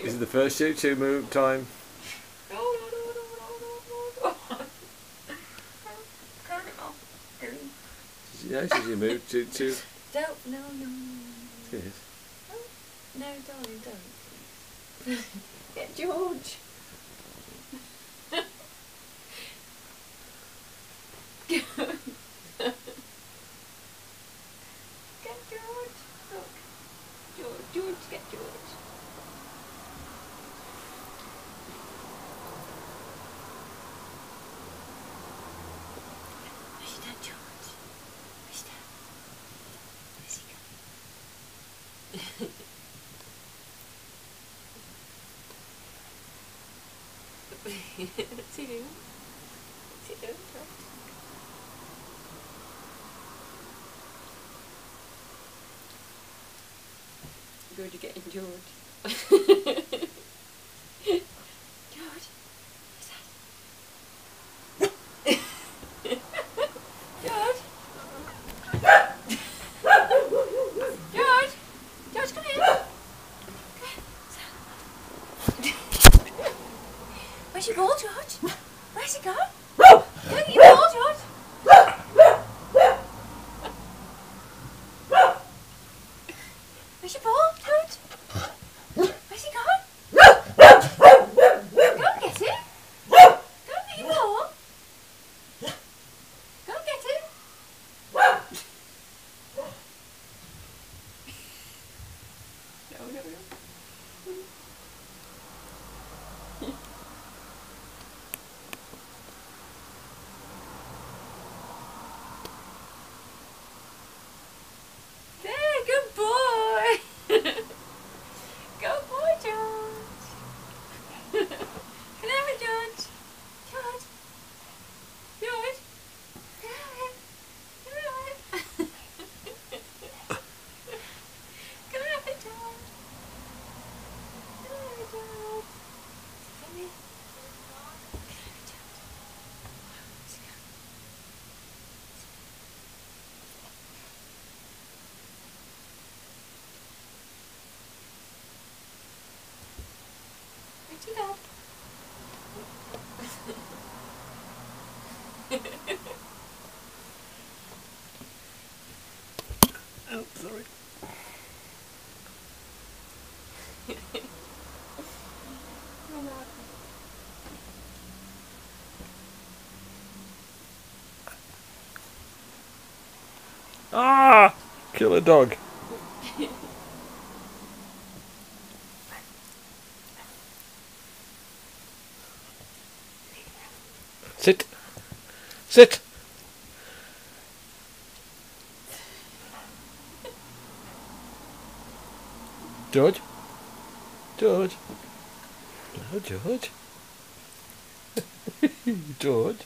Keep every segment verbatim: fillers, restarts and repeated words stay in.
This is the first shoot two move time. No, no, no, no, no, no, no. Turn it off. Yeah, this is your move two two. Don't, no, no. Yes. No, darling, don't. Get George. Get George. Look. George, George, get George. Where's your dad, George? Where's your dad? Where's he going? What's he doing? What's he doing? Good, you're getting George. George, what's that? George? George? George, come here. Where's your ball, George? Where's it gone? Go get your ball, George. Where's your ball, George? Where's it gone? Go and get it. Go and get your ball. Go and get it. No, no, no. There, good boy. Good boy, George. Can I have it, George? George? George? Can I have it? Can I have it? Can I have it, George? Can I have it, George? Come here. Can I have it, George? Where's it gone? Where's your dad? Oh, sorry. Ah! Kill a dog. Sit. Sit. George. George. No, George. George.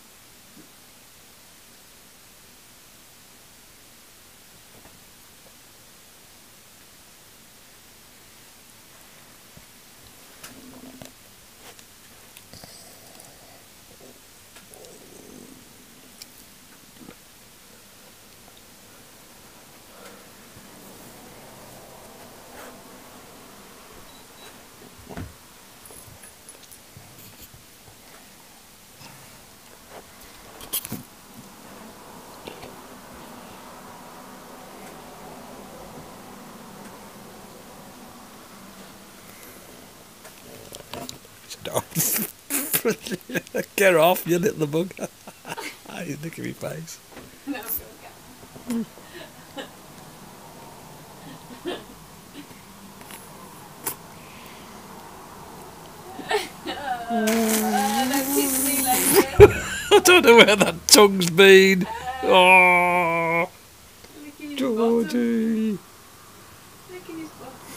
Stop. Get off, you little bug. You look at me face. No, go. I don't know where that tongue's been. Oh, Georgie. Look at his bottom.